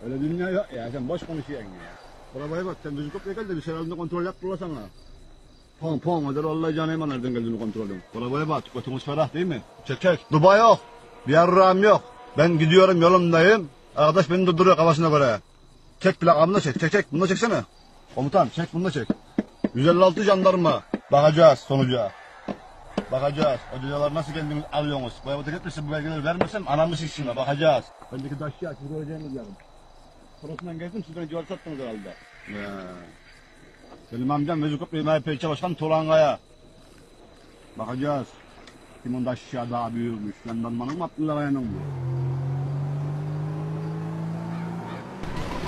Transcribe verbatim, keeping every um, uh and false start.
Öyle dünya yok ya, sen boş konuşuyorsun ya. Arabaya bak, sen düzgün kapıya gel de bir seferinde kontrol yaptırla sana. Pon pon, hadi Allah canı eman nereden geldiğini kontrol edin. Arabaya bak, götümüz ferah değil mi? Çek çek. Dubai yok, bir yarrağım yok. Ben gidiyorum, yolumdayım. Arkadaş beni durduruyor kafasına göre. Çek plakamını da çek, çek çek, bunu da çeksene. Komutan, çek bunu da çek. yüz elli altı jandarma. Bakacağız sonuca. Bakacağız. O cüceler nasıl kendiniz alıyorsunuz? Bu evde gitmişsin, bu belgeleri vermesem anamı şişine bakacağız. Bendeki daşçı açık göreceğiniz yarın. Torosundan geldim, sizden civarı sattınız herhalde. Ya. Selim amcam Vezikop Bey M H P ilçe başkanı Tolanga'ya. Bakacağız. Kimin daşçı daha büyükmüş. Jandarmanın mı Abdullah Kaya'nın mı?